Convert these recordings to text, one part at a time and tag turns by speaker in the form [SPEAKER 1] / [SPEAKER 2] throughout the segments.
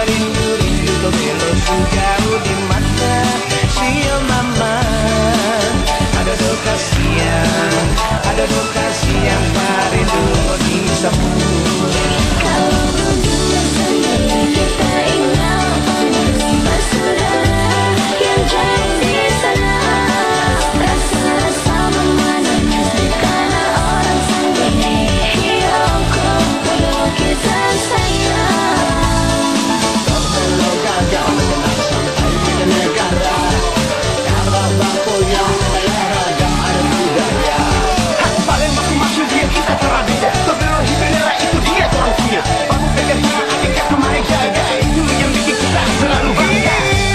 [SPEAKER 1] rindu-rindu Tobelo jauh di mana Sia mama. Ada duka siang, ada duka siang Parindu di sambung.
[SPEAKER 2] Kalau berdua sendiri kita ingat bersaudara yang jauh di sana. Rasa-rasa memanahnya karena orang sendiri yang kau perlu kita sayang.
[SPEAKER 1] Kau perlu gagal mengenal sampai di negara karena bangku yang olahraga ada budaya. Paling masing-masing dia kita terabida. Kau perlu hibernera itu dia orang punya. Bangku pegang dia adik kemarin jaga. Itu yang bikin kita selalu bangga.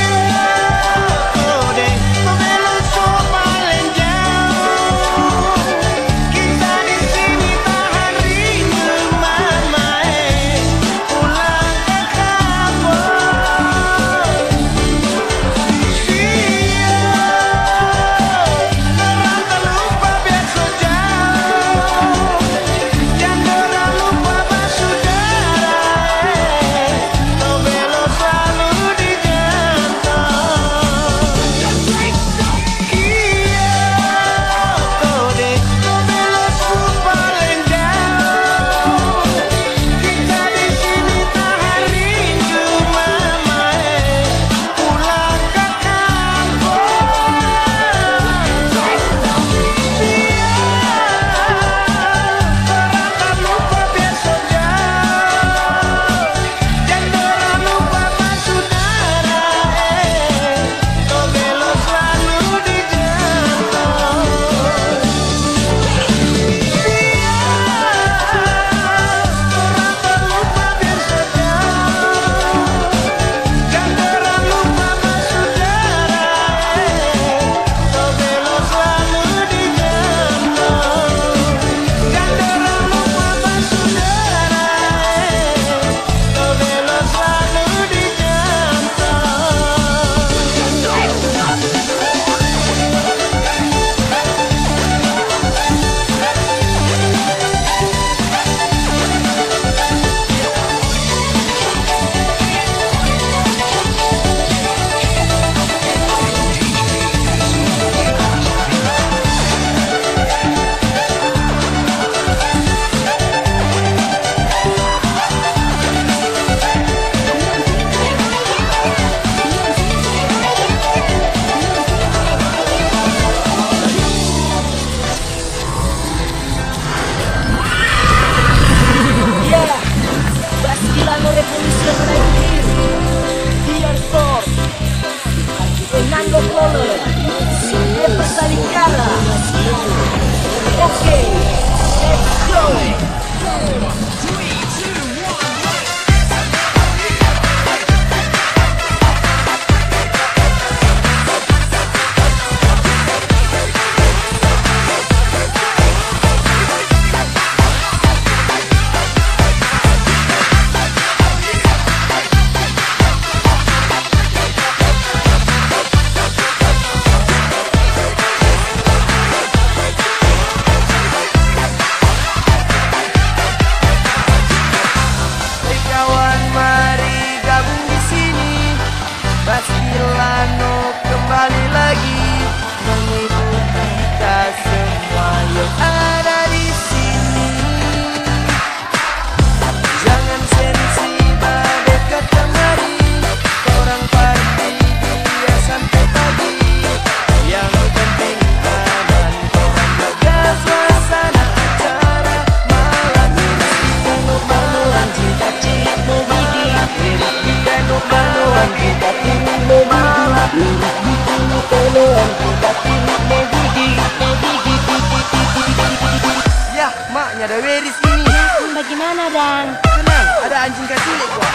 [SPEAKER 1] Ya, maknya ada Weris ini.
[SPEAKER 2] Bagaimana, Dan?
[SPEAKER 1] Tenang, ada anjing kecil gua.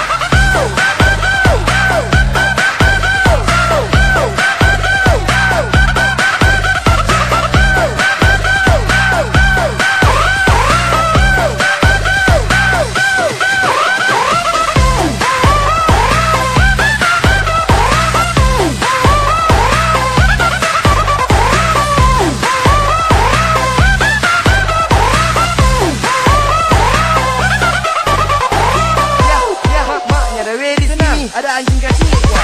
[SPEAKER 1] Senang, ada anjing kecil. Wah.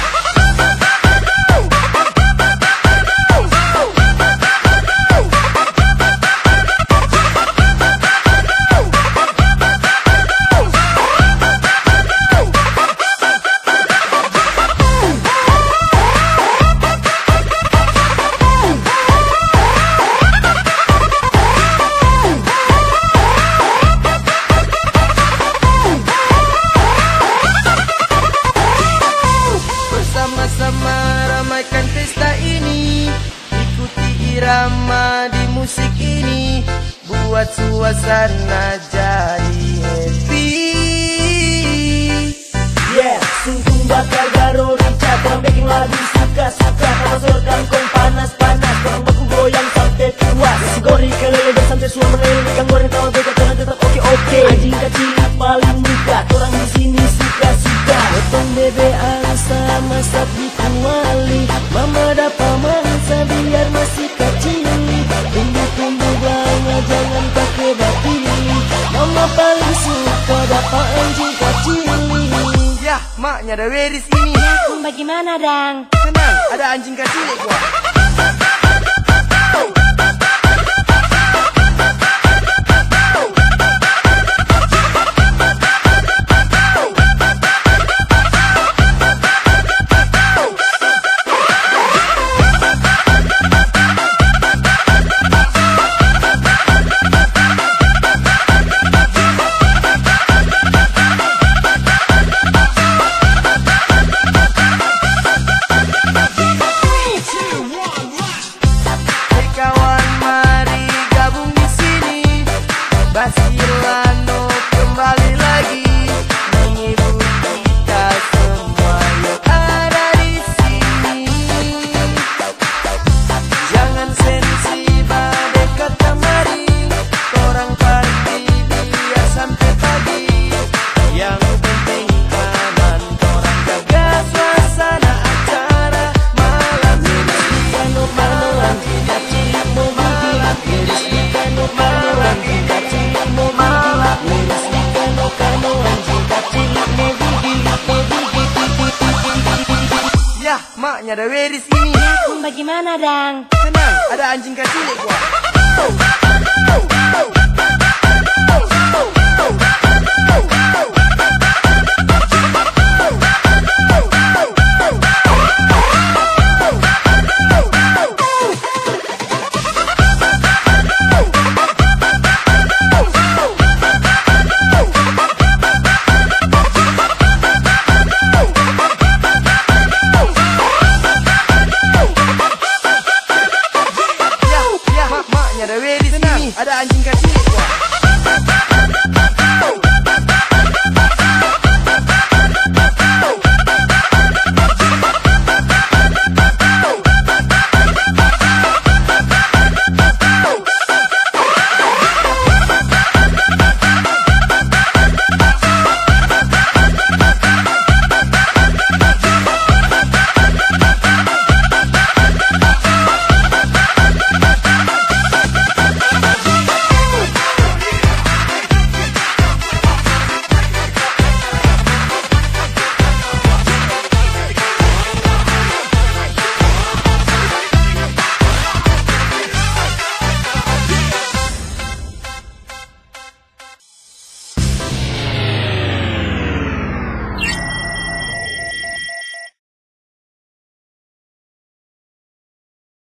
[SPEAKER 1] Sama-sama ramaikan pesta ini, ikuti irama di musik ini, buat suasana jadi happy.
[SPEAKER 3] Yeah, sungguh bakal garo rica, korang bikin lagu suka-suka, kalau sorkan kong panas-panas, korang baku goyang sampai puas. Si gori kelele dan santai suara meleleh, ikan goreng tawa beda karena tetap oke-oke. Anjing kecil paling muka, korang di sini suka-suka. Potong bebe angsa masak di kuali, mama dapat mangsa biar masih kecil. Tumbuh-tumbuh banget jangan pakai bati, mama paling suka dapat anjing kecil.
[SPEAKER 1] Yah, maknya ada Weris ini.
[SPEAKER 2] Bagaimana, Dang?
[SPEAKER 1] Senang, ada anjing kecil. Wah. Basilano kembali lagi menghibur kita semua yang ada di sini. Jangan sensi badai kata mari, orang party biar sampai pagi. Yang penting aman, orang jaga suasana acara malam ini. Malam ini malam ini malam ini. Yah, maknya ada Weris ini.
[SPEAKER 2] Bagaimana, Dang?
[SPEAKER 1] Senang, ada anjing kecil. Wah.